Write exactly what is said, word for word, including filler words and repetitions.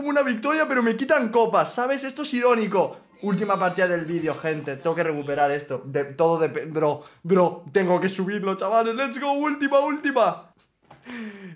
una victoria, pero me quitan copas, ¿sabes? Esto es irónico. Última partida del vídeo, gente. Tengo que recuperar esto. De, todo depende. Bro, bro, tengo que subirlo, chavales. Let's go, última, última.